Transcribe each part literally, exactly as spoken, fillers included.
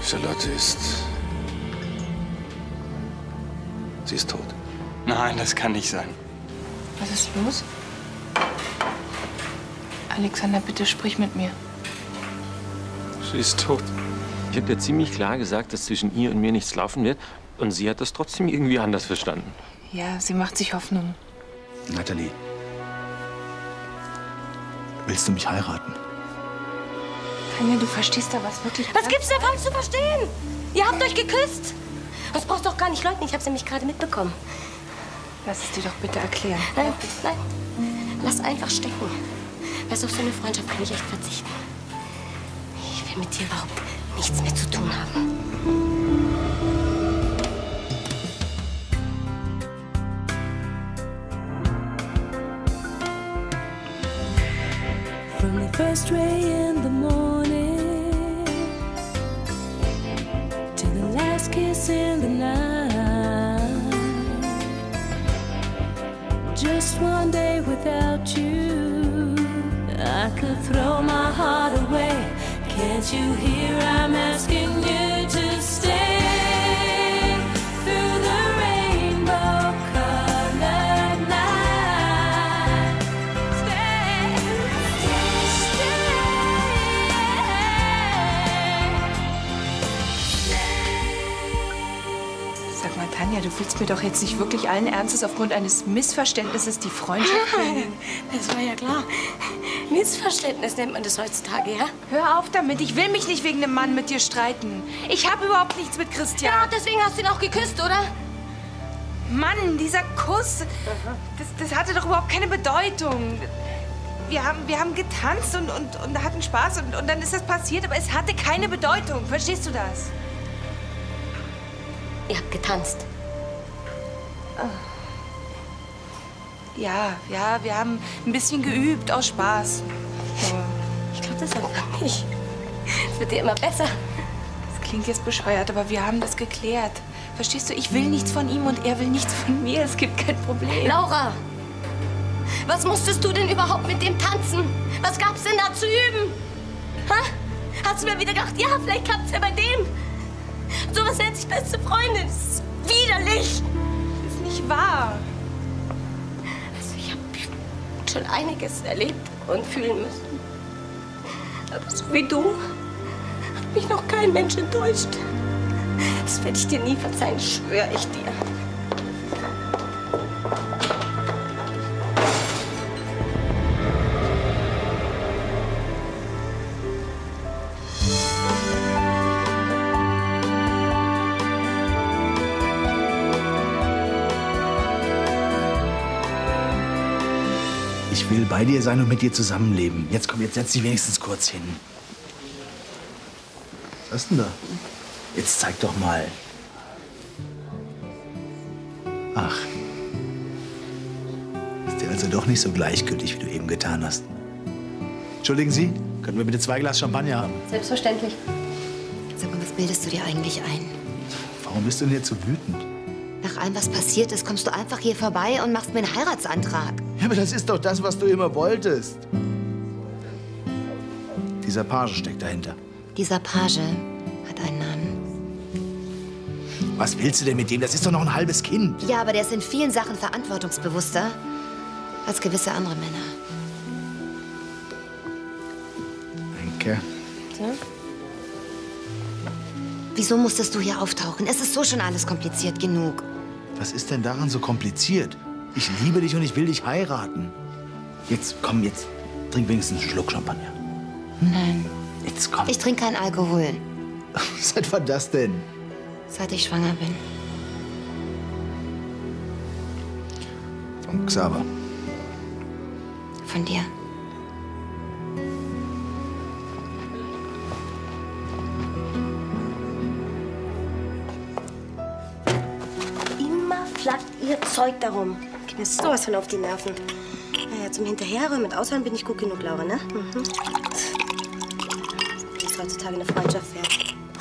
Charlotte ist... Sie ist tot. Nein, das kann nicht sein. Was ist los? Alexander, bitte sprich mit mir. Sie ist tot. Ich habe dir ziemlich klar gesagt, dass zwischen ihr und mir nichts laufen wird. Und sie hat das trotzdem irgendwie anders verstanden. Ja, sie macht sich Hoffnung. Natalie, willst du mich heiraten? Tanja, du verstehst da was wirklich... Was gibt's davon zu verstehen? Ihr habt euch geküsst. Das brauchst du doch gar nicht leugnen. Ich hab's nämlich gerade mitbekommen. Lass es dir doch bitte erklären. Nein, nein. Lass einfach stecken. Weißt du, auf so eine Freundschaft kann ich echt verzichten. Ich will mit dir überhaupt nichts mehr zu tun haben. From the first ray in the morning to the last kiss in the night, just one day without you, I could throw my heart away. Can't you hear I'm asking you to stay through the rainbow colored night? Stay, stay. Sag mal, Tanja, du willst mir doch jetzt nicht wirklich allen Ernstes aufgrund eines Missverständnisses die Freundschaft bringen. Das war ja klar. Missverständnis nennt man das heutzutage, ja? Hör auf damit. Ich will mich nicht wegen einem Mann mit dir streiten. Ich habe überhaupt nichts mit Christian. Ja, deswegen hast du ihn auch geküsst, oder? Mann, dieser Kuss, das, das hatte doch überhaupt keine Bedeutung. Wir haben, wir haben getanzt und, und, und hatten Spaß und, und dann ist das passiert, aber es hatte keine Bedeutung. Verstehst du das? Ihr habt getanzt. Ja, ja, wir haben ein bisschen geübt aus Spaß. Aber ich glaube das einfach nicht. Es wird dir immer besser. das klingt jetzt bescheuert, aber wir haben das geklärt. Verstehst du, ich will nichts von ihm und er will nichts von mir. Es gibt kein Problem. Laura, was musstest du denn überhaupt mit dem tanzen? Was gab's denn da zu üben? Ha? Hast du mir wieder gedacht, ja, vielleicht klappt's ja bei dem? Sowas nennt sich beste Freundin. Das ist widerlich. Das ist nicht wahr. Also ich habe schon einiges erlebt und fühlen müssen. Aber so wie du hat mich noch kein Mensch enttäuscht. Das werde ich dir nie verzeihen, schwöre ich dir. Ich will bei dir sein und mit dir zusammenleben. Jetzt komm, jetzt setz dich wenigstens kurz hin. Was ist denn da? Jetzt zeig doch mal. Ach. Ist dir also doch nicht so gleichgültig, wie du eben getan hast. Entschuldigen Sie, könnten wir bitte zwei Glas Champagner haben? Selbstverständlich. Sag mal, was bildest du dir eigentlich ein? Warum bist du denn jetzt so wütend? Nach allem, was passiert ist, kommst du einfach hier vorbei und machst mir einen Heiratsantrag. Ja, aber das ist doch das, was du immer wolltest. Dieser Page steckt dahinter. Dieser Page hat einen Namen. Was willst du denn mit dem? Das ist doch noch ein halbes Kind. Ja, aber der ist in vielen Sachen verantwortungsbewusster als gewisse andere Männer. Danke. So? Wieso musstest du hier auftauchen? Es ist so schon alles kompliziert genug. Was ist denn daran so kompliziert? Ich liebe dich und ich will dich heiraten. Jetzt, komm, jetzt trink wenigstens einen Schluck Champagner. Nein. Jetzt komm. Ich trinke keinen Alkohol. Seit wann das denn? Seit ich schwanger bin. Von Xaver. Von dir. Immer flackt ihr Zeug darum. Geht mir sowas von auf die Nerven. Naja, zum Hinterherräumen mit Ausräumen bin ich gut genug, Laura, ne? Mhm. Wie es heutzutage eine Freundschaft wäre.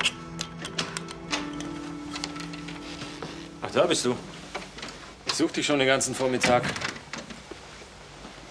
Ach, da bist du. Ich such dich schon den ganzen Vormittag.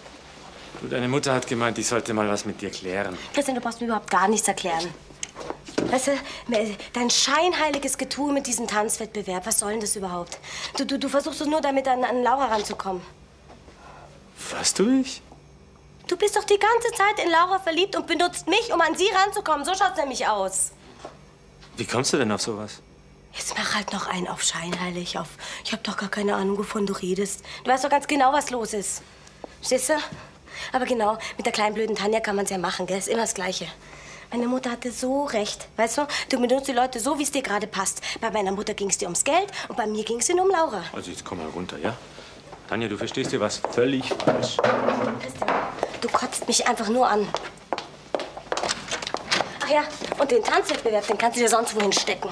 Du, deine Mutter hat gemeint, ich sollte mal was mit dir klären. Christian, du brauchst mir überhaupt gar nichts erklären. Weißt du, dein scheinheiliges Getue mit diesem Tanzwettbewerb, was soll denn das überhaupt? Du, du, du versuchst es nur damit, an, an Laura ranzukommen. Was tue ich? Du bist doch die ganze Zeit in Laura verliebt und benutzt mich, um an sie ranzukommen. So schaut's nämlich aus. Wie kommst du denn auf sowas? Jetzt mach halt noch einen auf scheinheilig, auf ich hab doch gar keine Ahnung, wovon du redest. Du weißt doch ganz genau, was los ist. Verstehst du? Aber genau, mit der kleinen blöden Tanja kann man's ja machen, gell? Ist immer das Gleiche. Meine Mutter hatte so recht, weißt du? Du benutzt die Leute so, wie es dir gerade passt. Bei meiner Mutter ging es dir ums Geld und bei mir ging es nur um Laura. Also jetzt komm mal runter, ja? Tanja, du verstehst hier was völlig falsch. Christian, du kotzt mich einfach nur an. Ach ja, und den Tanzwettbewerb, den kannst du dir sonst wohin stecken.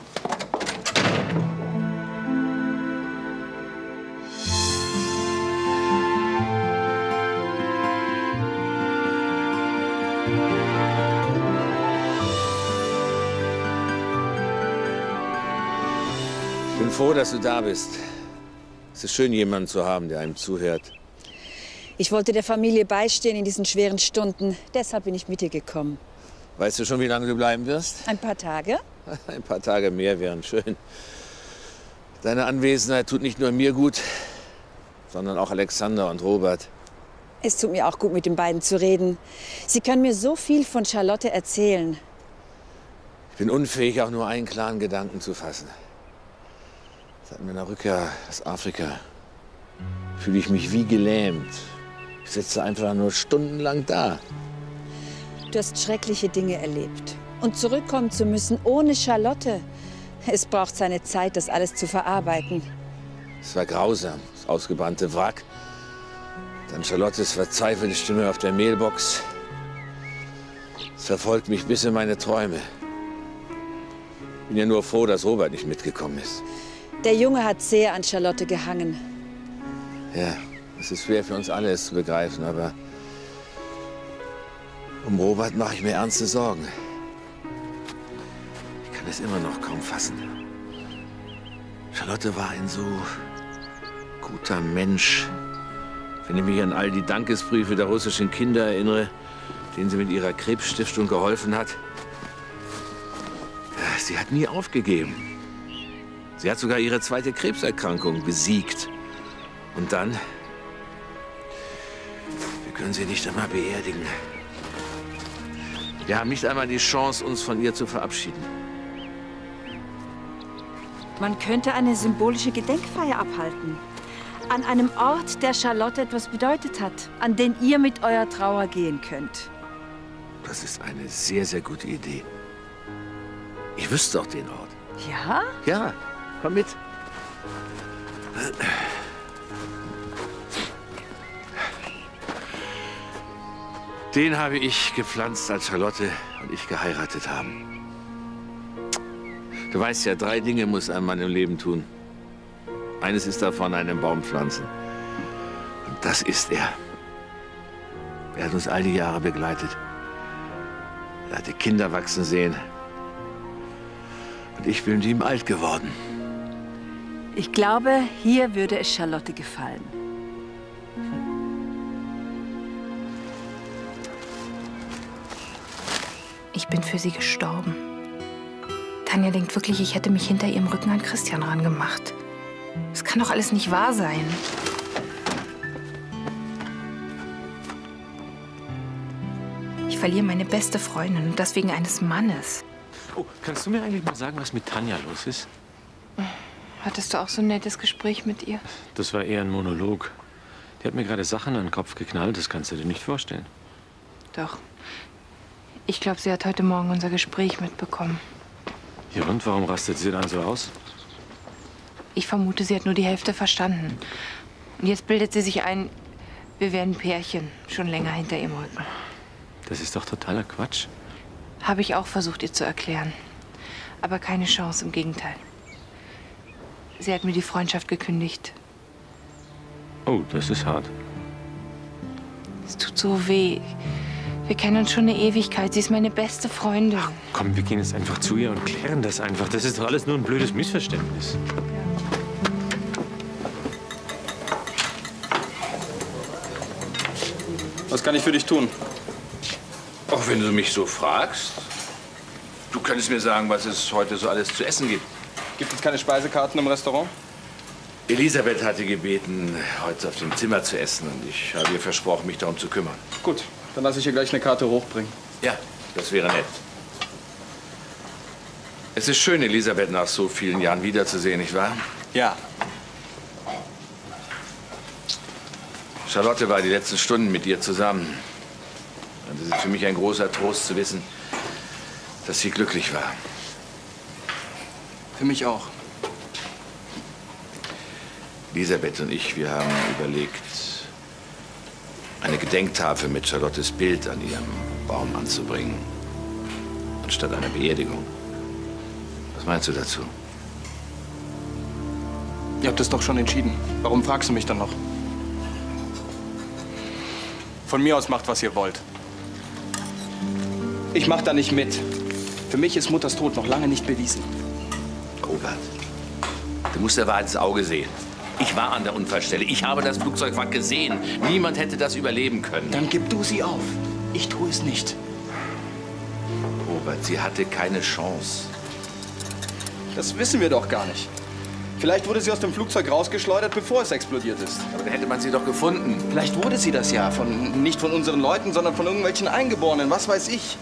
Ich bin froh, dass du da bist. Es ist schön, jemanden zu haben, der einem zuhört. Ich wollte der Familie beistehen in diesen schweren Stunden. Deshalb bin ich mit dir gekommen. Weißt du schon, wie lange du bleiben wirst? Ein paar Tage. Ein paar Tage mehr wären schön. Deine Anwesenheit tut nicht nur mir gut, sondern auch Alexander und Robert. Es tut mir auch gut, mit den beiden zu reden. Sie können mir so viel von Charlotte erzählen. Ich bin unfähig, auch nur einen klaren Gedanken zu fassen. Seit meiner Rückkehr aus Afrika fühle ich mich wie gelähmt. Ich sitze einfach nur stundenlang da. Du hast schreckliche Dinge erlebt. Und zurückkommen zu müssen ohne Charlotte. Es braucht seine Zeit, das alles zu verarbeiten. Es war grausam, das ausgebrannte Wrack. Dann Charlottes verzweifelte Stimme auf der Mailbox. Es verfolgt mich bis in meine Träume. Ich bin ja nur froh, dass Robert nicht mitgekommen ist. Der Junge hat sehr an Charlotte gehangen. Ja, es ist schwer für uns alle, es zu begreifen, aber um Robert mache ich mir ernste Sorgen. Ich kann es immer noch kaum fassen. Charlotte war ein so guter Mensch. Wenn ich mich an all die Dankesbriefe der russischen Kinder erinnere, denen sie mit ihrer Krebsstiftung geholfen hat. Ja, sie hat nie aufgegeben. Sie hat sogar ihre zweite Krebserkrankung besiegt. Und dann, wir können sie nicht einmal beerdigen. Wir haben nicht einmal die Chance, uns von ihr zu verabschieden. Man könnte eine symbolische Gedenkfeier abhalten. An einem Ort, der Charlotte etwas bedeutet hat, an den ihr mit eurer Trauer gehen könnt. Das ist eine sehr, sehr gute Idee. Ich wüsste auch den Ort. Ja? Ja, komm mit. Den habe ich gepflanzt, als Charlotte und ich geheiratet haben. Du weißt ja, drei Dinge muss ein Mann im Leben tun. Eines ist davon, einen Baum pflanzen. Und das ist er. Er hat uns all die Jahre begleitet. Er hat die Kinder wachsen sehen. Und ich bin mit ihm alt geworden. Ich glaube, hier würde es Charlotte gefallen. Ich bin für sie gestorben. Tanja denkt wirklich, ich hätte mich hinter ihrem Rücken an Christian rangemacht. Das kann doch alles nicht wahr sein. Ich verliere meine beste Freundin und das wegen eines Mannes. Oh, kannst du mir eigentlich mal sagen, was mit Tanja los ist? Hattest du auch so ein nettes Gespräch mit ihr? Das war eher ein Monolog. Die hat mir gerade Sachen an den Kopf geknallt, das kannst du dir nicht vorstellen. Doch. Ich glaube, sie hat heute Morgen unser Gespräch mitbekommen. Ja, und warum rastet sie dann so aus? Ich vermute, sie hat nur die Hälfte verstanden. Und jetzt bildet sie sich ein, wir wären ein Pärchen, schon länger hinter ihrem Rücken. Das ist doch totaler Quatsch. Habe ich auch versucht, ihr zu erklären. Aber keine Chance, im Gegenteil. Sie hat mir die Freundschaft gekündigt. Oh, das ist hart. Es tut so weh. Wir kennen uns schon eine Ewigkeit. Sie ist meine beste Freundin. Ach, komm, wir gehen jetzt einfach zu ihr und klären das einfach. Das ist doch alles nur ein blödes Missverständnis. Was kann ich für dich tun? Auch wenn du mich so fragst. Du könntest mir sagen, was es heute so alles zu essen gibt. Gibt es keine Speisekarten im Restaurant? Elisabeth hatte gebeten, heute auf dem Zimmer zu essen. Und ich habe ihr versprochen, mich darum zu kümmern. Gut, dann lasse ich ihr gleich eine Karte hochbringen. Ja, das wäre nett. Es ist schön, Elisabeth nach so vielen Jahren wiederzusehen, nicht wahr? Ja. Charlotte war die letzten Stunden mit dir zusammen. Und es ist für mich ein großer Trost zu wissen, dass sie glücklich war. Für mich auch. Elisabeth und ich, wir haben überlegt, eine Gedenktafel mit Charlottes Bild an ihrem Baum anzubringen, anstatt einer Beerdigung. Was meinst du dazu? Ihr habt es doch schon entschieden. Warum fragst du mich dann noch? Von mir aus macht, was ihr wollt. Ich mach da nicht mit. Für mich ist Mutters Tod noch lange nicht bewiesen. Robert, du musst der Wahrheit ins Auge sehen. Ich war an der Unfallstelle. Ich habe das Flugzeugwrack gesehen. Niemand hätte das überleben können. Dann gib du sie auf. Ich tue es nicht. Robert, sie hatte keine Chance. Das wissen wir doch gar nicht. Vielleicht wurde sie aus dem Flugzeug rausgeschleudert, bevor es explodiert ist. Aber dann hätte man sie doch gefunden. Vielleicht wurde sie das ja. Von, nicht von unseren Leuten, sondern von irgendwelchen Eingeborenen. Was weiß ich.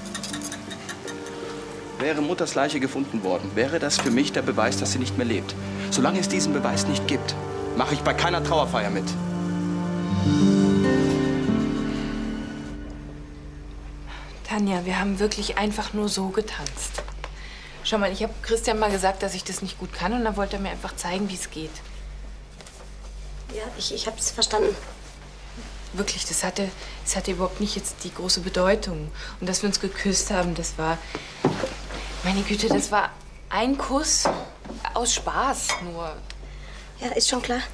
Wäre Mutters Leiche gefunden worden, wäre das für mich der Beweis, dass sie nicht mehr lebt. Solange es diesen Beweis nicht gibt, mache ich bei keiner Trauerfeier mit. Tanja, wir haben wirklich einfach nur so getanzt. Schau mal, ich habe Christian mal gesagt, dass ich das nicht gut kann und dann wollte er mir einfach zeigen, wie es geht. Ja, ich, ich habe es verstanden. Wirklich, das hatte, das hatte überhaupt nicht jetzt die große Bedeutung. Und dass wir uns geküsst haben, das war... Meine Güte, das war ein Kuss aus Spaß nur. Ja, ist schon klar.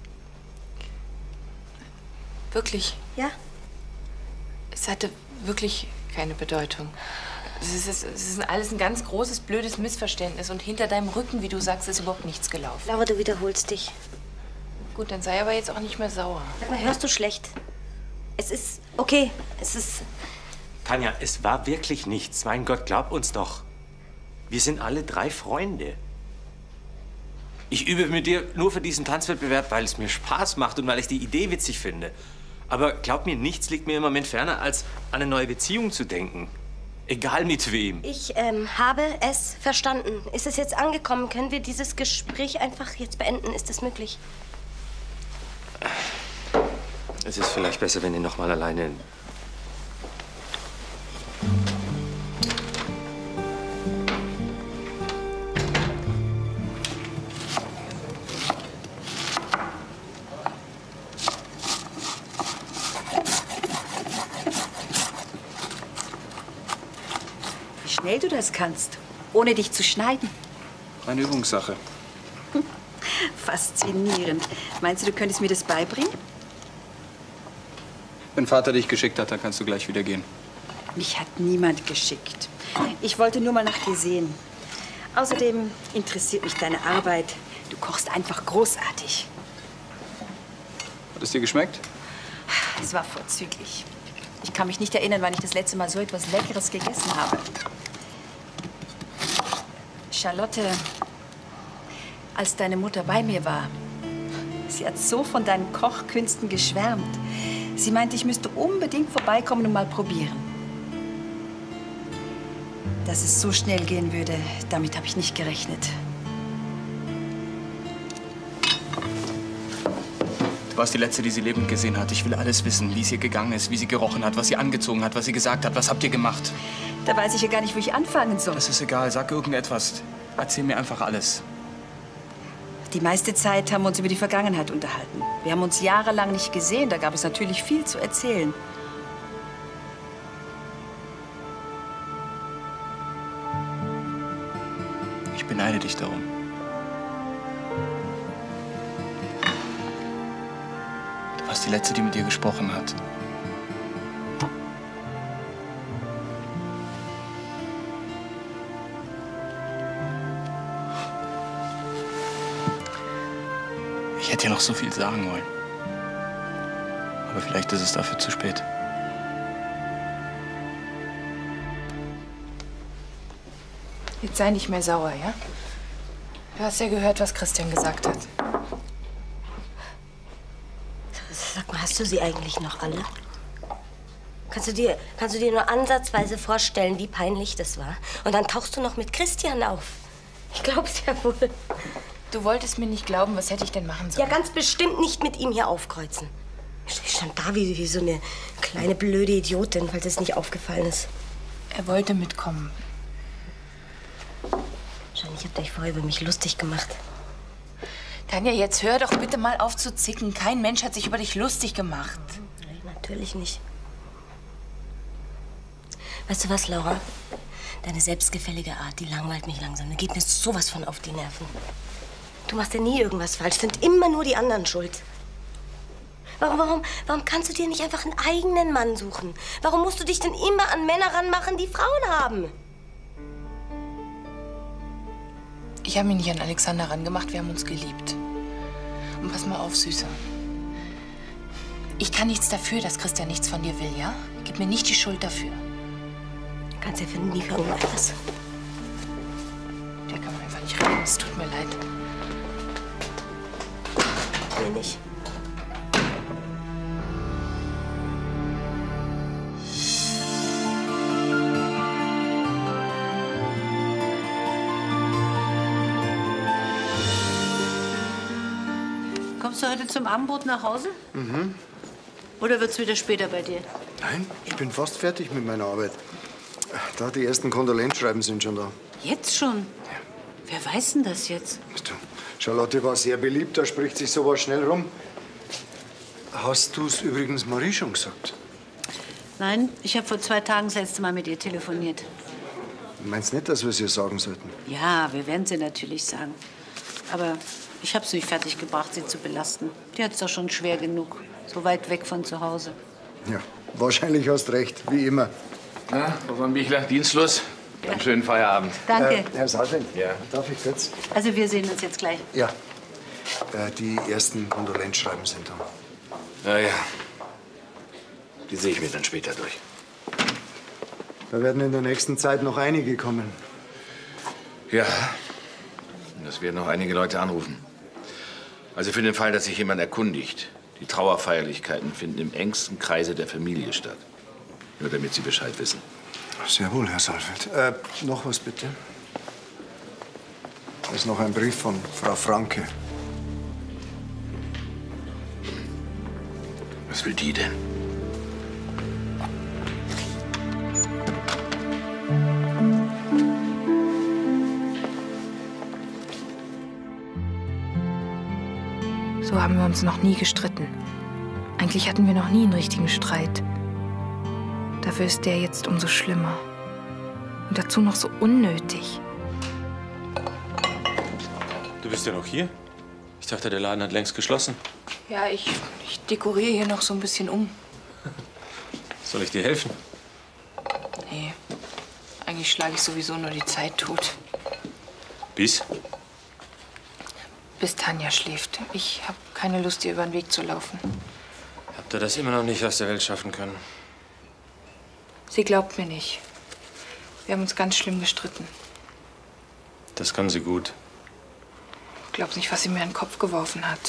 Wirklich. Ja? Es hatte wirklich keine Bedeutung. Es ist, es ist alles ein ganz großes, blödes Missverständnis. Und hinter deinem Rücken, wie du sagst, ist überhaupt nichts gelaufen. Laura, du wiederholst dich. Gut, dann sei aber jetzt auch nicht mehr sauer. Sag mal, hörst du schlecht? Es ist okay. Es ist... Tanja, es war wirklich nichts. Mein Gott, glaub uns doch. Wir sind alle drei Freunde. Ich übe mit dir nur für diesen Tanzwettbewerb, weil es mir Spaß macht und weil ich die Idee witzig finde. Aber glaub mir, nichts liegt mir im Moment ferner, als an eine neue Beziehung zu denken. Egal mit wem. Ich ähm, habe es verstanden. Ist es jetzt angekommen? Können wir dieses Gespräch einfach jetzt beenden? Ist das möglich? Es ist vielleicht besser, wenn ihr noch mal alleine... Wie schnell du das kannst, ohne dich zu schneiden. Eine Übungssache. Faszinierend. Meinst du, du könntest mir das beibringen? Wenn Vater dich geschickt hat, dann kannst du gleich wieder gehen. Mich hat niemand geschickt. Ich wollte nur mal nach dir sehen. Außerdem interessiert mich deine Arbeit. Du kochst einfach großartig. Hat es dir geschmeckt? Es war vorzüglich. Ich kann mich nicht erinnern, wann ich das letzte Mal so etwas Leckeres gegessen habe. Charlotte, als deine Mutter bei mir war, sie hat so von deinen Kochkünsten geschwärmt. Sie meinte, ich müsste unbedingt vorbeikommen und mal probieren. Dass es so schnell gehen würde, damit habe ich nicht gerechnet. Du warst die Letzte, die sie lebend gesehen hat. Ich will alles wissen, wie es ihr gegangen ist, wie sie gerochen hat, was sie angezogen hat, was sie gesagt hat. Was habt ihr gemacht? Da weiß ich ja gar nicht, wo ich anfangen soll. Das ist egal, sag irgendetwas. Erzähl mir einfach alles. Die meiste Zeit haben wir uns über die Vergangenheit unterhalten. Wir haben uns jahrelang nicht gesehen, da gab es natürlich viel zu erzählen. Ich beneide dich darum. Du warst die Letzte, die mit dir gesprochen hat. Ich hätte dir noch so viel sagen wollen. Aber vielleicht ist es dafür zu spät. Jetzt sei nicht mehr sauer, ja? Du hast ja gehört, was Christian gesagt hat. Sag mal, hast du sie eigentlich noch alle? Kannst du dir, kannst du dir nur ansatzweise vorstellen, wie peinlich das war? Und dann tauchst du noch mit Christian auf. Ich glaub's ja wohl. Du wolltest mir nicht glauben, was hätte ich denn machen sollen? Ja, ganz bestimmt nicht mit ihm hier aufkreuzen. Ich stand da wie, wie so eine kleine blöde Idiotin, falls es nicht aufgefallen ist. Er wollte mitkommen. Wahrscheinlich habt ihr euch vorher über mich lustig gemacht. Tanja, jetzt hör doch bitte mal auf zu zicken. Kein Mensch hat sich über dich lustig gemacht. Nein, natürlich nicht. Weißt du was, Laura? Deine selbstgefällige Art, die langweilt mich langsam. Die geht mir sowas von auf die Nerven. Du machst ja nie irgendwas falsch. Sind immer nur die anderen schuld. Warum, warum, warum kannst du dir nicht einfach einen eigenen Mann suchen? Warum musst du dich denn immer an Männer ranmachen, die Frauen haben? Ich habe mich nicht an Alexander rangemacht, wir haben uns geliebt. Und pass mal auf, Süßer. Ich kann nichts dafür, dass Christian nichts von dir will, ja? Gib mir nicht die Schuld dafür. Du kannst ja finden, nie für irgendwas. Der kann man einfach nicht reden, es tut mir leid. Mir nicht. Kommst du heute zum Abendbrot nach Hause? Mhm. Oder wird's wieder später bei dir? Nein, ich bin fast fertig mit meiner Arbeit. Da, die ersten Kondolenzschreiben sind schon da. Jetzt schon? Ja. Wer weiß denn das jetzt? Du, Charlotte war sehr beliebt, da spricht sich sowas schnell rum. Hast du's übrigens Marie schon gesagt? Nein, ich habe vor zwei Tagen das letzte Mal mit ihr telefoniert. Du meinst nicht, dass wir es ihr sagen sollten? Ja, wir werden sie natürlich sagen. Aber ich habe es nicht fertig gebracht, sie zu belasten. Die hat's doch schon schwer genug, so weit weg von zu Hause. Ja, wahrscheinlich hast recht, wie immer. Na, Frau Bichler, Dienstschluss. Ja. Einen schönen Feierabend. Danke. Äh, Herr Salfin, ja. Darf ich kurz? Also wir sehen uns jetzt gleich. Ja. Äh, die ersten Kondolenzschreiben sind da. Ja, ja. Die sehe ich mir dann später durch. Da werden in der nächsten Zeit noch einige kommen. Ja. Das werden noch einige Leute anrufen. Also für den Fall, dass sich jemand erkundigt. Die Trauerfeierlichkeiten finden im engsten Kreise der Familie statt. Nur damit Sie Bescheid wissen. Sehr wohl, Herr Saalfeld. Äh, noch was bitte. Da ist noch ein Brief von Frau Franke. Was will die denn? So haben wir uns noch nie gestritten. Eigentlich hatten wir noch nie einen richtigen Streit. Dafür ist der jetzt umso schlimmer. Und dazu noch so unnötig. Du bist ja noch hier? Ich dachte, der Laden hat längst geschlossen. Ja, ich, ich dekoriere hier noch so ein bisschen um. Soll ich dir helfen? Nee, eigentlich schlage ich sowieso nur die Zeit tot. Bis? Bis Tanja schläft. Ich habe keine Lust, ihr über den Weg zu laufen. Habt ihr das immer noch nicht aus der Welt schaffen können? Sie glaubt mir nicht. Wir haben uns ganz schlimm gestritten. Das kann sie gut. Ich glaub nicht, was sie mir in den Kopf geworfen hat.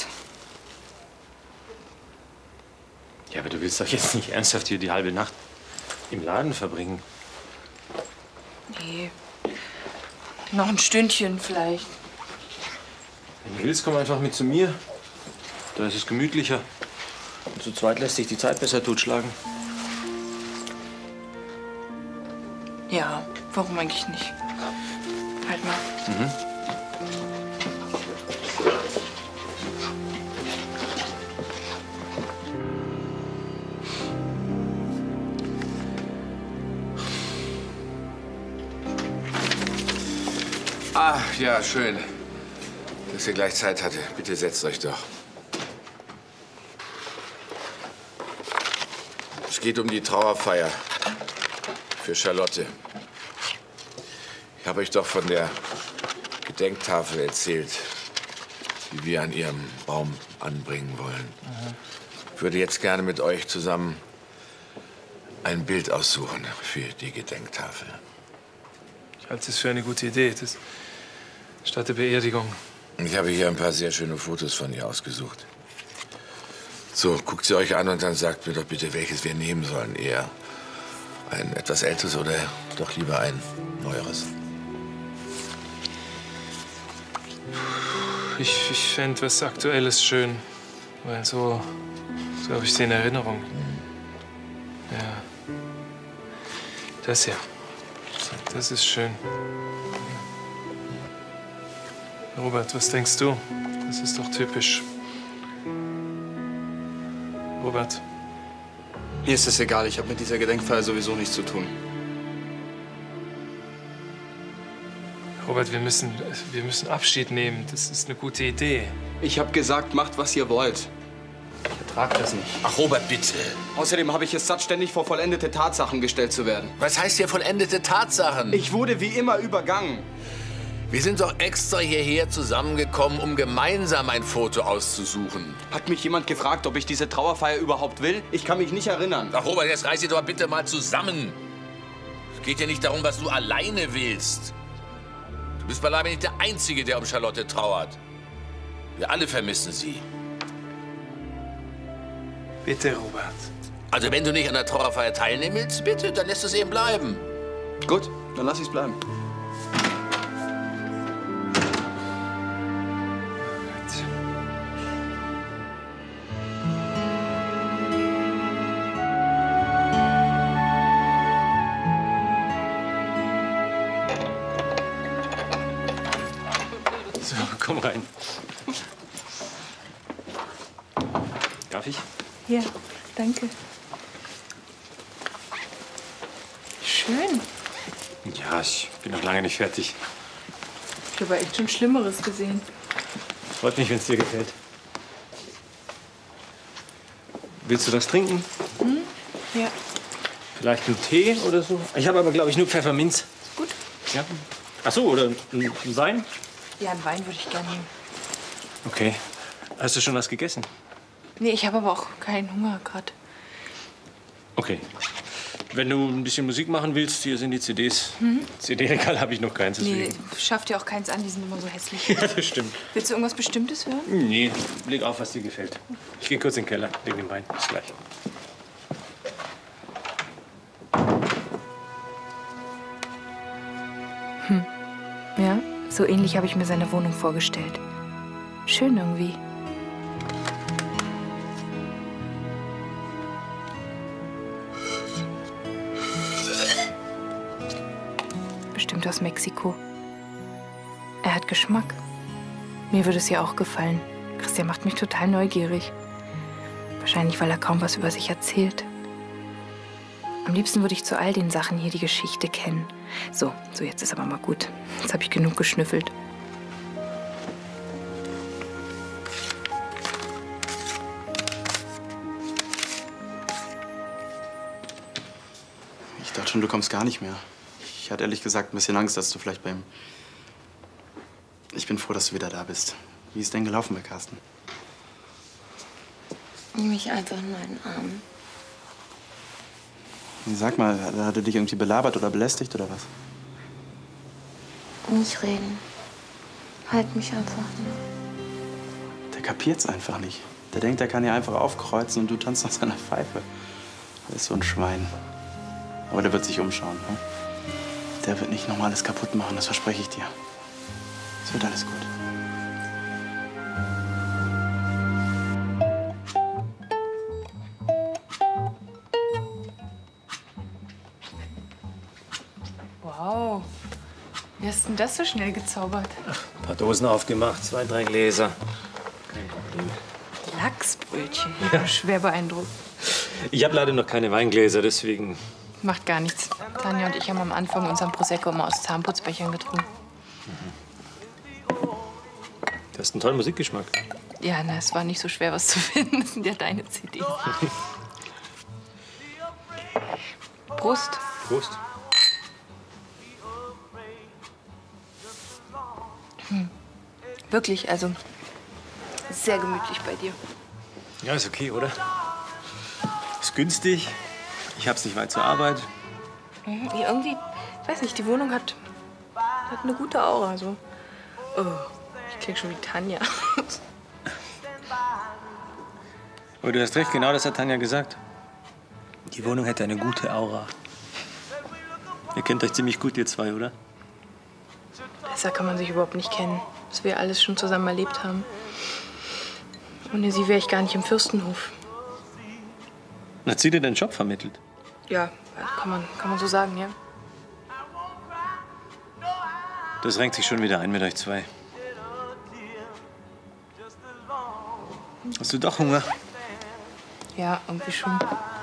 Ja, aber du willst doch jetzt nicht ernsthaft hier die halbe Nacht im Laden verbringen. Nee. Noch ein Stündchen vielleicht. Wenn du willst, komm einfach mit zu mir. Da ist es gemütlicher. Und zu zweit lässt sich die Zeit besser totschlagen. Ja, warum eigentlich nicht? Halt mal. Mhm. Ah, ja, schön, dass ihr gleich Zeit hatte. Bitte setzt euch doch. Es geht um die Trauerfeier für Charlotte. Ich habe euch doch von der Gedenktafel erzählt, die wir an ihrem Baum anbringen wollen. Ich würde jetzt gerne mit euch zusammen ein Bild aussuchen für die Gedenktafel. halte es für eine gute Idee. Das statt der Beerdigung. Ich habe hier ein paar sehr schöne Fotos von ihr ausgesucht. So, guckt sie euch an und dann sagt mir doch bitte, welches wir nehmen sollen. Eher ein etwas älteres oder doch lieber ein neueres? Ich, ich fände was Aktuelles schön. Weil so, so habe ich sie in Erinnerung. Ja. Das hier. Das ist schön. Robert, was denkst du? Das ist doch typisch. Robert. Mir ist es egal, ich habe mit dieser Gedenkfeier sowieso nichts zu tun. Robert, wir müssen, wir müssen Abschied nehmen. Das ist eine gute Idee. Ich habe gesagt, macht, was ihr wollt. Ich ertrage das nicht. Ach, Robert, bitte. Außerdem habe ich es satt, ständig vor vollendete Tatsachen gestellt zu werden. Was heißt hier vollendete Tatsachen? Ich wurde wie immer übergangen. Wir sind doch extra hierher zusammengekommen, um gemeinsam ein Foto auszusuchen. Hat mich jemand gefragt, ob ich diese Trauerfeier überhaupt will? Ich kann mich nicht erinnern. Ach, Robert, jetzt reiß dich doch bitte mal zusammen. Es geht ja nicht darum, was du alleine willst. Du bist beileibe nicht der Einzige, der um Charlotte trauert. Wir alle vermissen sie. Bitte, Robert. Also, wenn du nicht an der Trauerfeier teilnehmen willst, bitte, dann lässt es eben bleiben. Gut, dann lass ich's bleiben. So, komm rein. Darf ich? Ja, danke. Schön. Ja, ich bin noch lange nicht fertig. Ich habe echt schon Schlimmeres gesehen. Freut mich, wenn es dir gefällt. Willst du das trinken? Hm? Ja. Vielleicht einen Tee oder so? Ich habe aber, glaube ich, nur Pfefferminz. Ist gut. Ja. Ach so, oder ein Wein? Ja, einen Wein würde ich gerne nehmen. Okay. Hast du schon was gegessen? Nee, ich habe aber auch keinen Hunger gerade. Okay. Wenn du ein bisschen Musik machen willst, hier sind die C Ds. Mhm. C D-Regal habe ich noch keins, Nee, deswegen. schafft ja auch keins an, die sind immer so hässlich. Ja, das stimmt. Willst du irgendwas Bestimmtes hören? Nee, leg auf, was dir gefällt. Ich gehe kurz in den Keller, leg den Wein. Bis gleich. Hm. Ja, so ähnlich habe ich mir seine Wohnung vorgestellt. Schön irgendwie. Bestimmt aus Mexiko. Er hat Geschmack. Mir würde es ja auch gefallen. Christian macht mich total neugierig. Wahrscheinlich, weil er kaum was über sich erzählt. Am liebsten würde ich zu all den Sachen hier die Geschichte kennen. So, so jetzt ist aber mal gut. Jetzt habe ich genug geschnüffelt. Ich dachte schon, du kommst gar nicht mehr. Ich hatte ehrlich gesagt ein bisschen Angst, dass du vielleicht beim... Ich bin froh, dass du wieder da bist. Wie ist denn gelaufen bei Carsten? Nimm mich einfach in meinen Arm. Sag mal, hat er dich irgendwie belabert oder belästigt oder was? Nicht reden. Halt mich einfach nur. Der kapiert's einfach nicht. Der denkt, er kann hier einfach aufkreuzen und du tanzt nach seiner Pfeife. Das ist so ein Schwein. Aber der wird sich umschauen. Ne? Der wird nicht noch mal alles kaputt machen, das verspreche ich dir. Es wird alles gut. Wow. Wie hast denn das so schnell gezaubert? Ein paar Dosen aufgemacht, zwei, drei Gläser. Kein Problem. Lachsbrötchen. Ja. Schwer beeindruckt. Ich habe leider noch keine Weingläser, deswegen. Macht gar nichts. Tanja und ich haben am Anfang unseren Prosecco immer aus Zahnputzbechern getrunken. Du hast einen tollen Musikgeschmack. Ja, na, es war nicht so schwer, was zu finden. Das sind ja deine C Ds. Prost. Prost. Hm. Wirklich, also sehr gemütlich bei dir. Ja, ist okay, oder? Ist günstig. Ich hab's nicht weit zur Arbeit. Mhm, irgendwie, weiß nicht, die Wohnung hat Hat eine gute Aura, so. Oh, ich klinge schon wie Tanja. Aber du hast recht, genau das hat Tanja gesagt. Die Wohnung hätte eine gute Aura. Ihr kennt euch ziemlich gut, ihr zwei, oder? Besser kann man sich überhaupt nicht kennen, dass wir alles schon zusammen erlebt haben. Ohne sie wäre ich gar nicht im Fürstenhof. Hat sie dir den Job vermittelt? Ja, kann man, kann man so sagen, ja. Das renkt sich schon wieder ein mit euch zwei. Hast du doch Hunger? Ja, irgendwie schon.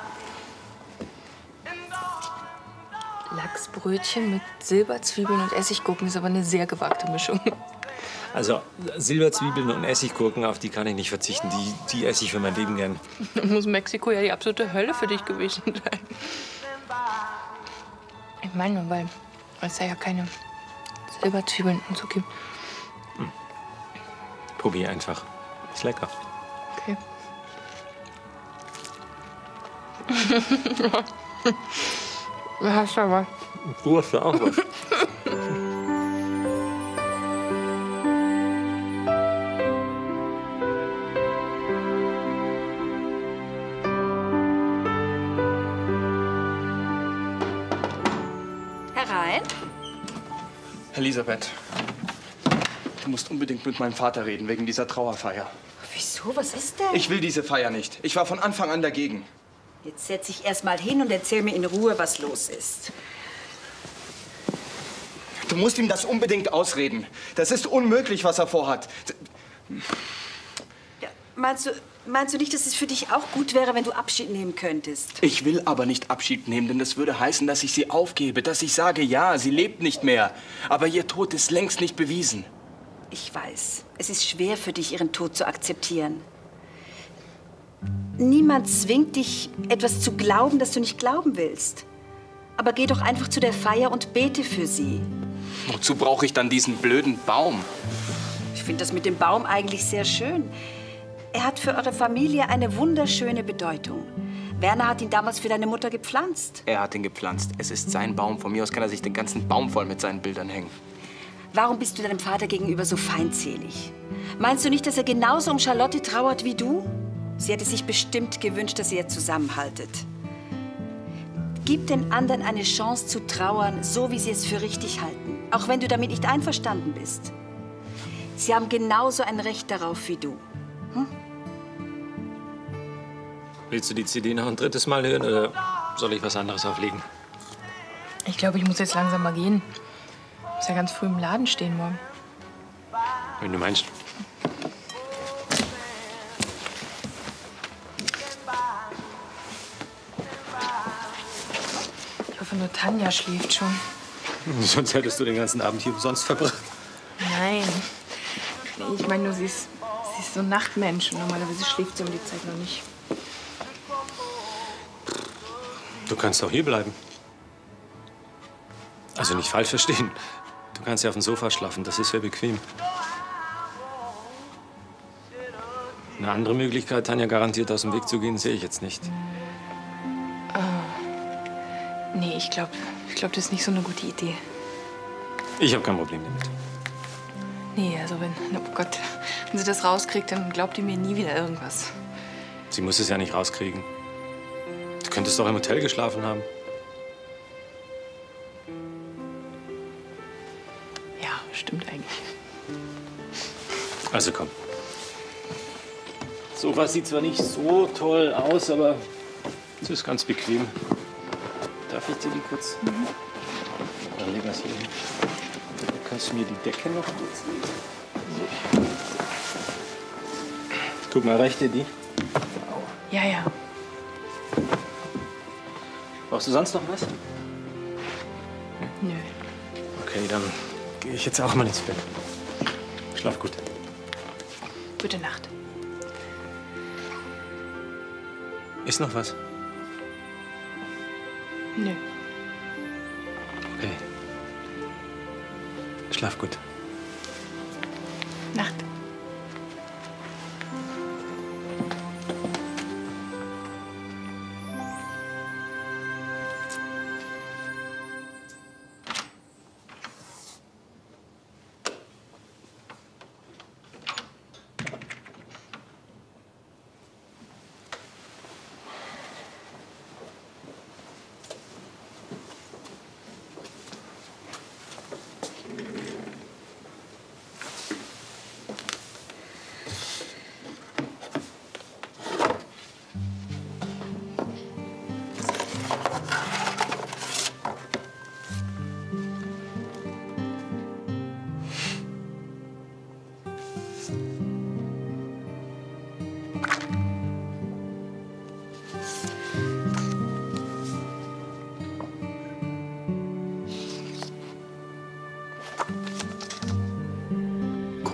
Lachsbrötchen mit Silberzwiebeln und Essiggurken ist aber eine sehr gewagte Mischung. Also, Silberzwiebeln und Essiggurken, auf die kann ich nicht verzichten. Die, die esse ich für mein Leben gern. Dann muss Mexiko ja die absolute Hölle für dich gewesen sein. Ich meine nur, weil es da ja keine Silberzwiebeln und so gibt. Hm. Probier einfach. Ist lecker. Okay. Du hast ja was. Du hast ja auch was. Herein. Elisabeth, du musst unbedingt mit meinem Vater reden, wegen dieser Trauerfeier. Wieso? Was ist denn? Ich will diese Feier nicht. Ich war von Anfang an dagegen. Jetzt setz dich erst mal hin und erzähl mir in Ruhe, was los ist. Du musst ihm das unbedingt ausreden. Das ist unmöglich, was er vorhat. Ja, meinst du, meinst du nicht, dass es für dich auch gut wäre, wenn du Abschied nehmen könntest? Ich will aber nicht Abschied nehmen, denn das würde heißen, dass ich sie aufgebe, dass ich sage, ja, sie lebt nicht mehr. Aber ihr Tod ist längst nicht bewiesen. Ich weiß, es ist schwer für dich, ihren Tod zu akzeptieren. Niemand zwingt dich, etwas zu glauben, das du nicht glauben willst. Aber geh doch einfach zu der Feier und bete für sie. Wozu brauche ich dann diesen blöden Baum? Ich finde das mit dem Baum eigentlich sehr schön. Er hat für eure Familie eine wunderschöne Bedeutung. Werner hat ihn damals für deine Mutter gepflanzt. Er hat ihn gepflanzt. Es ist sein Baum. Von mir aus kann er sich den ganzen Baum voll mit seinen Bildern hängen. Warum bist du deinem Vater gegenüber so feindselig? Meinst du nicht, dass er genauso um Charlotte trauert wie du? Sie hätte sich bestimmt gewünscht, dass ihr zusammenhaltet. Gib den anderen eine Chance zu trauern, so wie sie es für richtig halten. Auch wenn du damit nicht einverstanden bist. Sie haben genauso ein Recht darauf wie du. Hm? Willst du die C D noch ein drittes Mal hören oder soll ich was anderes auflegen? Ich glaube, ich muss jetzt langsam mal gehen. Ich muss ja ganz früh im Laden stehen morgen. Wenn du meinst. Ich hoffe, nur Tanja schläft schon. Sonst hättest du den ganzen Abend hier umsonst verbracht. Nein. Nee, ich meine nur, sie ist, sie ist so ein Nachtmensch. Und normalerweise schläft sie um die Zeit noch nicht. Du kannst auch hier bleiben. Also nicht falsch verstehen. Du kannst ja auf dem Sofa schlafen, das ist ja bequem. Eine andere Möglichkeit, Tanja garantiert aus dem Weg zu gehen, sehe ich jetzt nicht. Oh. Nee, ich glaube, ich glaub, das ist nicht so eine gute Idee. Ich habe kein Problem damit. Nee, also wenn, oh Gott, wenn sie das rauskriegt, dann glaubt die mir nie wieder irgendwas. Sie muss es ja nicht rauskriegen. Du könntest doch im Hotel geschlafen haben. Ja, stimmt eigentlich. Also komm. Das Sofa sieht zwar nicht so toll aus, aber es ist ganz bequem. Darf ich dir die kurz? Mhm. Dann leg das hier hin. Du kannst mir die Decke noch kurz legen. So. Guck mal, reicht dir die? Ja, ja. Brauchst du sonst noch was? Nö. Okay, dann gehe ich jetzt auch mal ins Bett. Schlaf gut. Gute Nacht. Ist noch was? Nö. Okay. Schlaf gut. Nacht.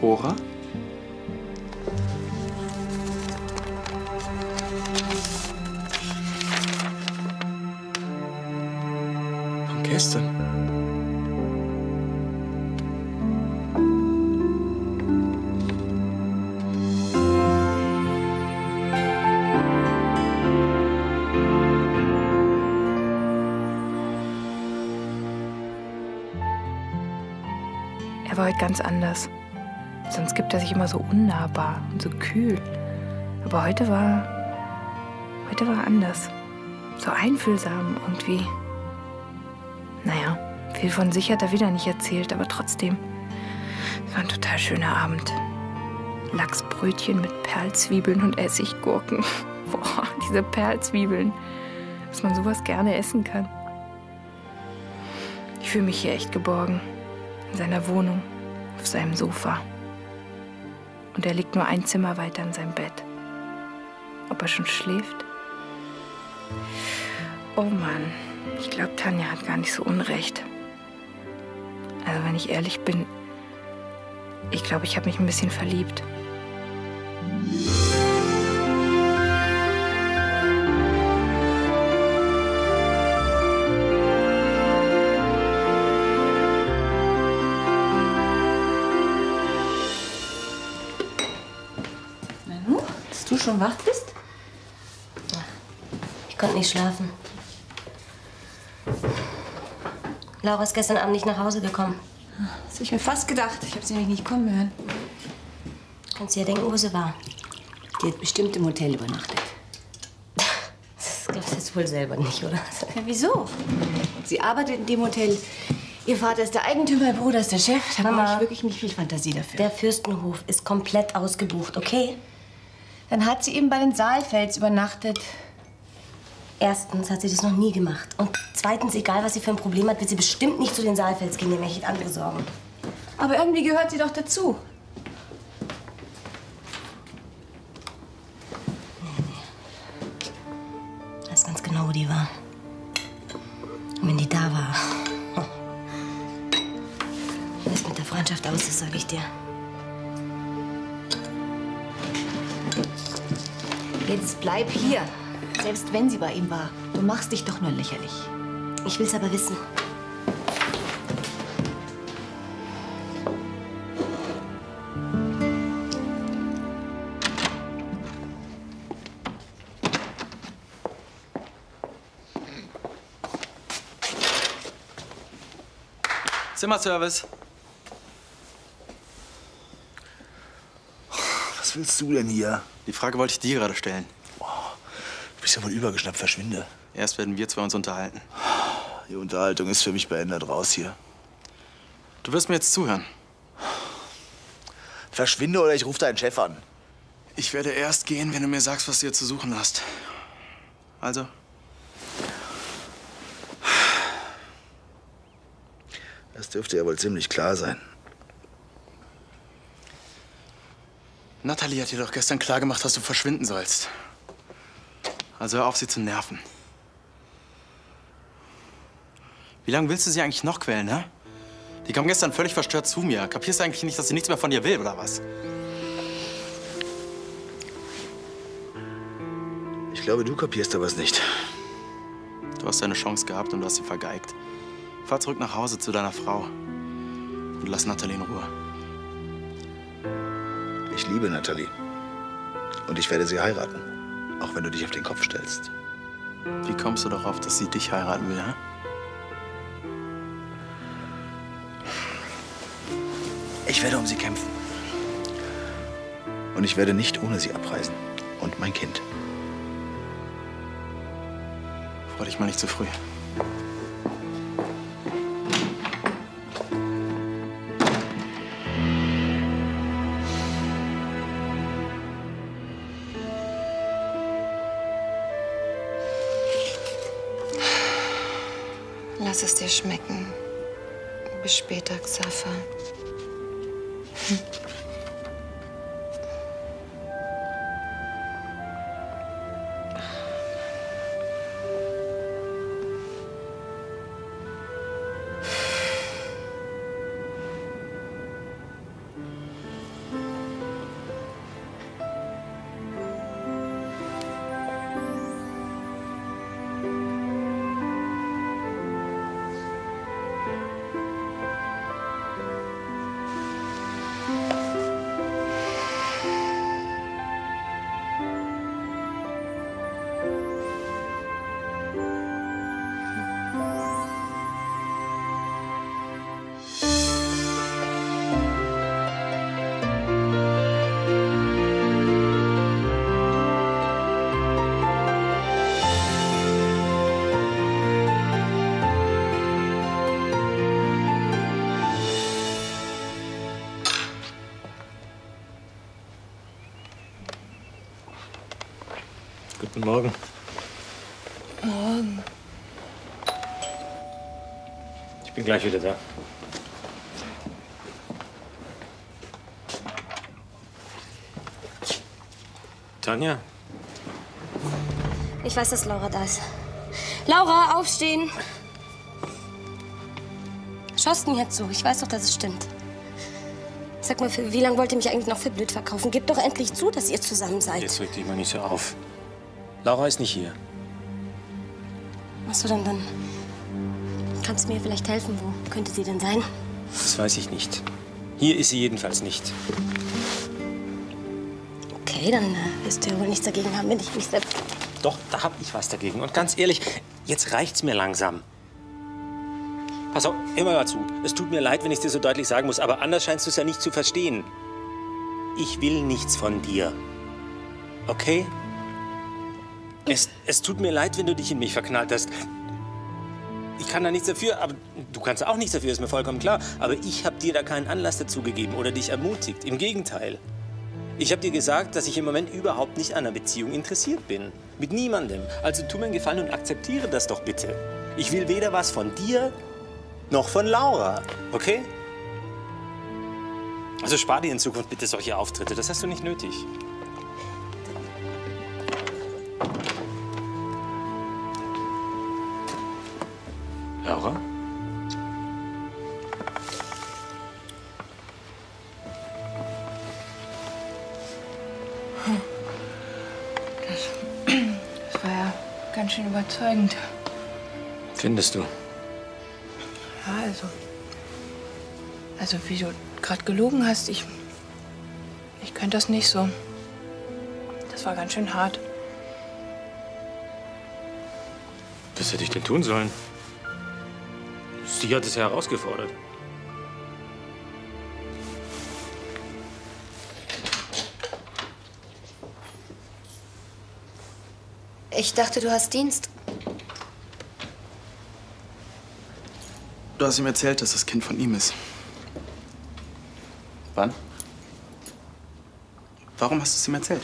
Cora? Von gestern. Er war heute ganz anders. Sonst gibt er sich immer so unnahbar und so kühl. Aber heute war... Heute war er anders. So einfühlsam irgendwie. Naja, viel von sich hat er wieder nicht erzählt, aber trotzdem. Es war ein total schöner Abend. Lachsbrötchen mit Perlzwiebeln und Essiggurken. Boah, diese Perlzwiebeln. Dass man sowas gerne essen kann. Ich fühle mich hier echt geborgen. In seiner Wohnung, auf seinem Sofa. Und er liegt nur ein Zimmer weiter in seinem Bett. Ob er schon schläft? Oh Mann, ich glaube, Tanja hat gar nicht so unrecht. Also wenn ich ehrlich bin, ich glaube, ich habe mich ein bisschen verliebt. Du schon wach bist? Ich konnte nicht schlafen. Laura ist gestern Abend nicht nach Hause gekommen. Das habe ich mir fast gedacht. Ich habe sie nämlich nicht kommen hören. Kannst du dir denken, wo sie war? Die hat bestimmt im Hotel übernachtet. Das glaubst du jetzt wohl selber nicht, oder? Ja, wieso? Sie arbeitet in dem Hotel. Ihr Vater ist der Eigentümer, ihr Bruder ist der Chef. Da brauche ich wirklich nicht viel Fantasie dafür. Der Fürstenhof ist komplett ausgebucht, okay? Dann hat sie eben bei den Saalfelds übernachtet. Erstens hat sie das noch nie gemacht. Und zweitens, egal was sie für ein Problem hat, wird sie bestimmt nicht zu den Saalfelds gehen. Nämlich echt andere Sorgen. Aber irgendwie gehört sie doch dazu. Nee, nee. Ich weiß ganz genau, wo die war. Und wenn die da war... Wie es mit der Freundschaft aus ist, sag ich dir. Jetzt bleib hier. Selbst wenn sie bei ihm war. Du machst dich doch nur lächerlich. Ich will's aber wissen. Zimmerservice. Was willst du denn hier? Die Frage wollte ich dir gerade stellen. Du bist ja wohl übergeschnappt, verschwinde. Erst werden wir zwei uns unterhalten. Die Unterhaltung ist für mich beendet, raus hier. Du wirst mir jetzt zuhören. Verschwinde oder ich rufe deinen Chef an. Ich werde erst gehen, wenn du mir sagst, was du hier zu suchen hast. Also? Das dürfte ja wohl ziemlich klar sein. Natalie hat dir doch gestern klargemacht, dass du verschwinden sollst. Also hör auf, sie zu nerven. Wie lange willst du sie eigentlich noch quälen, ne? Die kam gestern völlig verstört zu mir. Kapierst du eigentlich nicht, dass sie nichts mehr von dir will, oder was? Ich glaube, du kapierst aber es nicht. Du hast deine Chance gehabt und du hast sie vergeigt. Fahr zurück nach Hause zu deiner Frau. Und lass Natalie in Ruhe. Ich liebe Natalie. Und ich werde sie heiraten. Auch wenn du dich auf den Kopf stellst. Wie kommst du darauf, dass sie dich heiraten will, hä? Ich werde um sie kämpfen. Und ich werde nicht ohne sie abreisen. Und mein Kind. Freu dich mal nicht zu früh. Lass es dir schmecken. Bis später, Xaver. Hm. Guten Morgen. Morgen. Ich bin gleich wieder da. Tanja? Ich weiß, dass Laura da ist. Laura, aufstehen! Schaust du mir zu? Ich weiß doch, dass es stimmt. Sag mal, für wie lange wollt ihr mich eigentlich noch für blöd verkaufen? Gebt doch endlich zu, dass ihr zusammen seid. Jetzt reg dich mal nicht so auf. Laura ist nicht hier. Ach so, dann, dann kannst du mir vielleicht helfen. Wo könnte sie denn sein? Das weiß ich nicht. Hier ist sie jedenfalls nicht. Okay, dann äh, wirst du ja wohl nichts dagegen haben, wenn ich mich selbst... Doch, da hab ich was dagegen. Und ganz ehrlich, jetzt reicht's mir langsam. Pass auf, hör mal zu. Es tut mir leid, wenn ich es dir so deutlich sagen muss, aber anders scheinst du es ja nicht zu verstehen. Ich will nichts von dir. Okay? Es, es tut mir leid, wenn du dich in mich verknallt hast. Ich kann da nichts dafür, aber du kannst auch nichts dafür, ist mir vollkommen klar. Aber ich habe dir da keinen Anlass dazu gegeben oder dich ermutigt. Im Gegenteil. Ich habe dir gesagt, dass ich im Moment überhaupt nicht an einer Beziehung interessiert bin. Mit niemandem. Also tu mir einen Gefallen und akzeptiere das doch bitte. Ich will weder was von dir noch von Laura, okay? Also spar dir in Zukunft bitte solche Auftritte. Das hast du nicht nötig. Laura? Das, das war ja ganz schön überzeugend. Findest du? Ja, also. Also, wie du gerade gelogen hast, ich. Ich könnte das nicht so. Das war ganz schön hart. Was hätte ich denn tun sollen? Sie hat es ja herausgefordert. Ich dachte, du hast Dienst. Du hast ihm erzählt, dass das Kind von ihm ist. Wann? Warum hast du es ihm erzählt?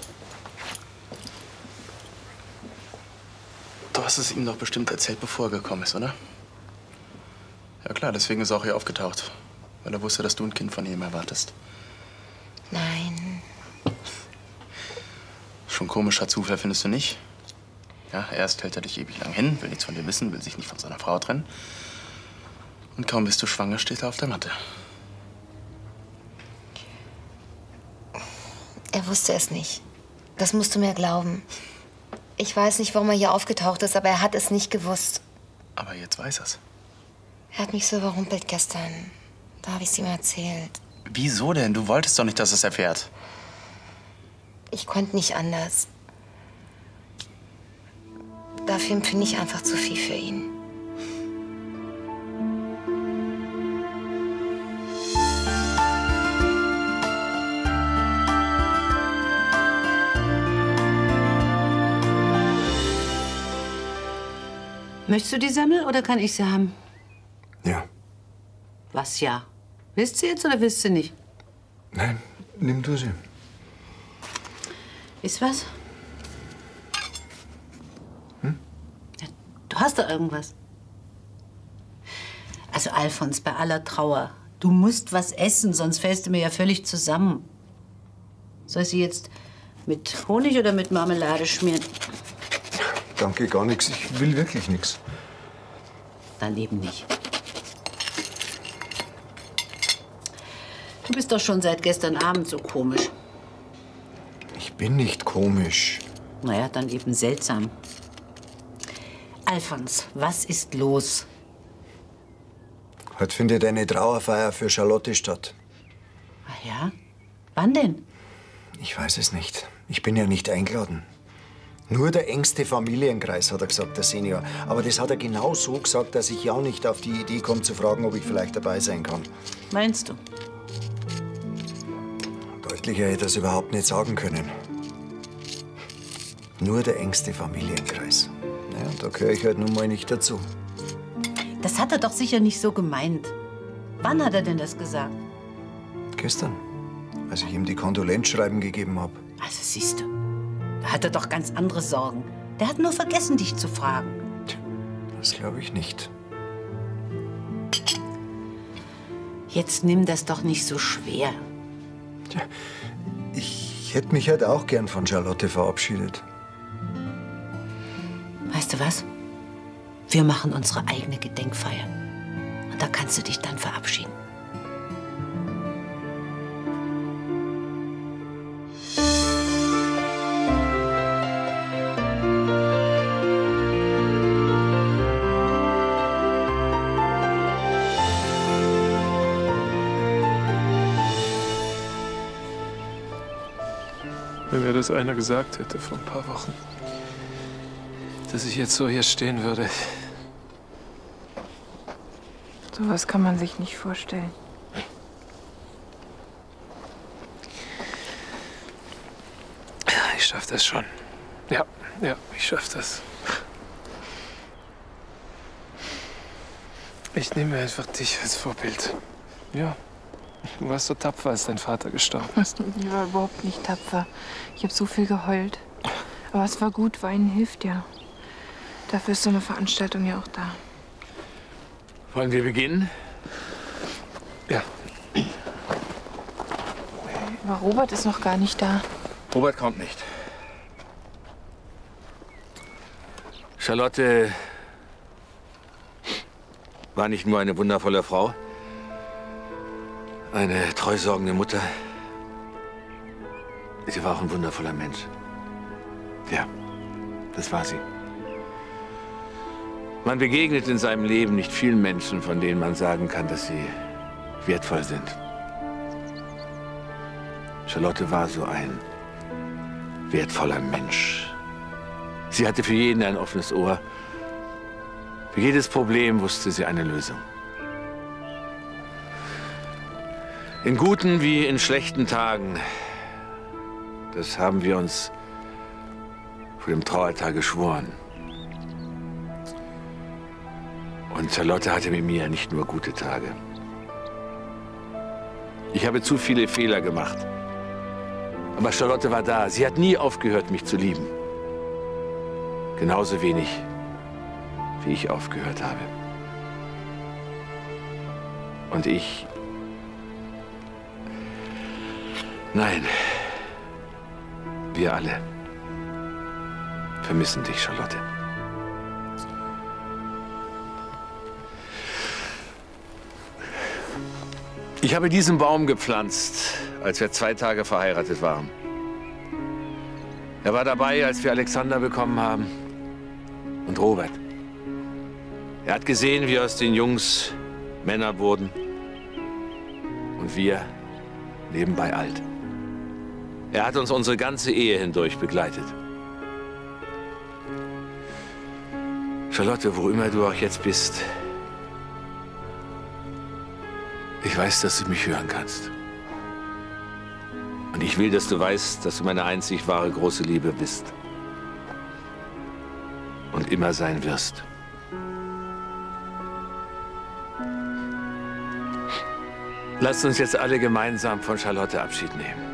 Du hast es ihm doch bestimmt erzählt, bevor er gekommen ist, oder? Ja klar, deswegen ist er auch hier aufgetaucht. Weil er wusste, dass du ein Kind von ihm erwartest. Nein. Schon komischer Zufall, findest du nicht? Ja, erst hält er dich ewig lang hin, will nichts von dir wissen, will sich nicht von seiner Frau trennen. Und kaum bist du schwanger, steht er auf der Matte. Er wusste es nicht. Das musst du mir glauben. Ich weiß nicht, warum er hier aufgetaucht ist, aber er hat es nicht gewusst. Aber jetzt weiß er's. Er hat mich so überrumpelt gestern. Da habe ich es ihm erzählt. Wieso denn? Du wolltest doch nicht, dass es erfährt. Ich konnte nicht anders. Dafür empfinde ich einfach zu viel für ihn. Möchtest du die Semmel oder kann ich sie haben? Ja. Was ja? Willst du jetzt oder willst du nicht? Nein, nimm du sie. Ist was? Hm? Ja, du hast doch irgendwas. Also Alfons, bei aller Trauer, du musst was essen, sonst fällst du mir ja völlig zusammen. Soll ich sie jetzt mit Honig oder mit Marmelade schmieren? Danke, gar nichts. Ich will wirklich nichts. Dann eben nicht. Du bist doch schon seit gestern Abend so komisch. Ich bin nicht komisch. Naja, dann eben seltsam. Alfons, was ist los? Heute findet eine Trauerfeier für Charlotte statt. Ach ja? Wann denn? Ich weiß es nicht. Ich bin ja nicht eingeladen. Nur der engste Familienkreis, hat er gesagt, der Senior. Aber das hat er genau so gesagt, dass ich ja auch nicht auf die Idee komme, zu fragen, ob ich vielleicht dabei sein kann. Meinst du? Deutlicher hätte er es überhaupt nicht sagen können. Nur der engste Familienkreis. Ja, da gehöre ich halt nun mal nicht dazu. Das hat er doch sicher nicht so gemeint. Wann hat er denn das gesagt? Gestern, als ich ihm die Kondolenzschreiben gegeben habe. Also siehst du, da hat er doch ganz andere Sorgen. Der hat nur vergessen, dich zu fragen. Das glaube ich nicht. Jetzt nimm das doch nicht so schwer. Tja, ich hätte mich halt auch gern von Charlotte verabschiedet. Weißt du was? Wir machen unsere eigene Gedenkfeier. Und da kannst du dich dann verabschieden. Wenn mir das einer gesagt hätte vor ein paar Wochen, dass ich jetzt so hier stehen würde. Sowas kann man sich nicht vorstellen. Ich schaff das schon. Ja, ja, ich schaff das. Ich nehme einfach dich als Vorbild. Ja. Du warst so tapfer, als dein Vater gestorben ist. Ich war überhaupt nicht tapfer. Ich habe so viel geheult. Aber es war gut, Weinen hilft ja. Dafür ist so eine Veranstaltung ja auch da. Wollen wir beginnen? Ja. Aber Robert ist noch gar nicht da. Robert kommt nicht. Charlotte war nicht nur eine wundervolle Frau, eine treusorgende Mutter. Sie war auch ein wundervoller Mensch. Ja, das war sie. Man begegnet in seinem Leben nicht vielen Menschen, von denen man sagen kann, dass sie wertvoll sind. Charlotte war so ein wertvoller Mensch. Sie hatte für jeden ein offenes Ohr. Für jedes Problem wusste sie eine Lösung. In guten wie in schlechten Tagen, das haben wir uns vor dem Trauertag geschworen. Und Charlotte hatte mit mir nicht nur gute Tage. Ich habe zu viele Fehler gemacht. Aber Charlotte war da. Sie hat nie aufgehört, mich zu lieben. Genauso wenig, wie ich aufgehört habe. Und ich... Nein, wir alle vermissen dich, Charlotte. Ich habe diesen Baum gepflanzt, als wir zwei Tage verheiratet waren. Er war dabei, als wir Alexander bekommen haben und Robert. Er hat gesehen, wie aus den Jungs Männer wurden und wir nebenbei alt. Er hat uns unsere ganze Ehe hindurch begleitet. Charlotte, wo immer du auch jetzt bist, ich weiß, dass du mich hören kannst. Und ich will, dass du weißt, dass du meine einzig wahre große Liebe bist. Und immer sein wirst. Lasst uns jetzt alle gemeinsam von Charlotte Abschied nehmen.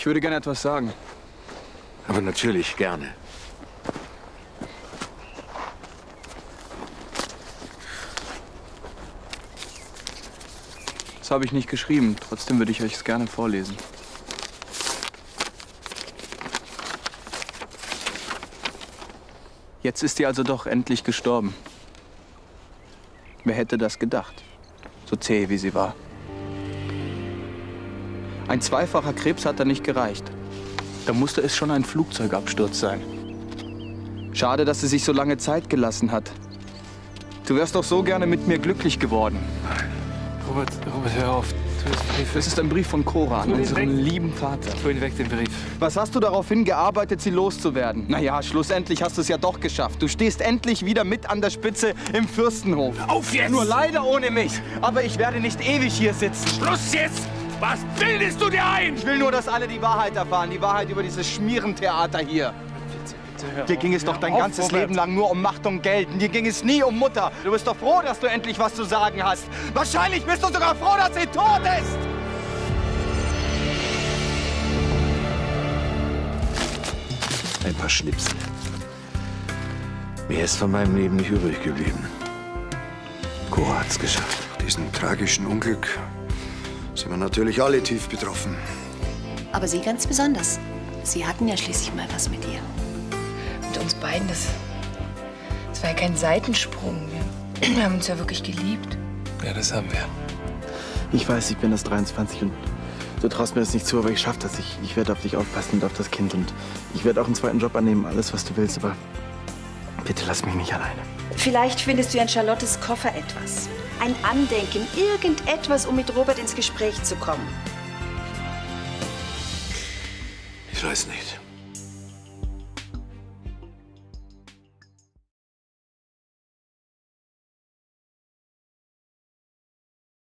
Ich würde gerne etwas sagen. Aber natürlich, gerne. Das habe ich nicht geschrieben. Trotzdem würde ich euch es gerne vorlesen. Jetzt ist sie also doch endlich gestorben. Wer hätte das gedacht? So zäh, wie sie war. Ein zweifacher Krebs hat da nicht gereicht. Da musste es schon ein Flugzeugabsturz sein. Schade, dass sie sich so lange Zeit gelassen hat. Du wärst doch so gerne mit mir glücklich geworden. Robert, Robert, hör auf. Tu den Brief weg. Das ist ein Brief von Cora an unseren lieben Vater. Tu ihn weg, den Brief. Was hast du darauf hingearbeitet, sie loszuwerden? Naja, schlussendlich hast du es ja doch geschafft. Du stehst endlich wieder mit an der Spitze im Fürstenhof. Auf jetzt! Nur leider ohne mich. Aber ich werde nicht ewig hier sitzen. Schluss jetzt! Was bildest du dir ein? Ich will nur, dass alle die Wahrheit erfahren. Die Wahrheit über dieses Schmierentheater hier. Dir ging es doch dein ganzes Leben lang nur um Macht und Geld. Und dir ging es nie um Mutter. Du bist doch froh, dass du endlich was zu sagen hast. Wahrscheinlich bist du sogar froh, dass sie tot ist. Ein paar Schnipsel. Mehr ist von meinem Leben nicht übrig geblieben. Cora hat's geschafft. Nach diesem tragischen Unglück sind wir natürlich alle tief betroffen. Aber Sie ganz besonders. Sie hatten ja schließlich mal was mit ihr. Mit uns beiden, das, das war ja kein Seitensprung. Wir, wir haben uns ja wirklich geliebt. Ja, das haben wir. Ich weiß, ich bin erst dreiundzwanzig und du traust mir das nicht zu, aber ich schaff das. Ich, ich werde auf dich aufpassen und auf das Kind. Und ich werde auch einen zweiten Job annehmen, alles, was du willst. Aber bitte lass mich nicht alleine. Vielleicht findest du ja in Charlottes Koffer etwas. Ein Andenken, irgendetwas, um mit Robert ins Gespräch zu kommen. Ich weiß nicht.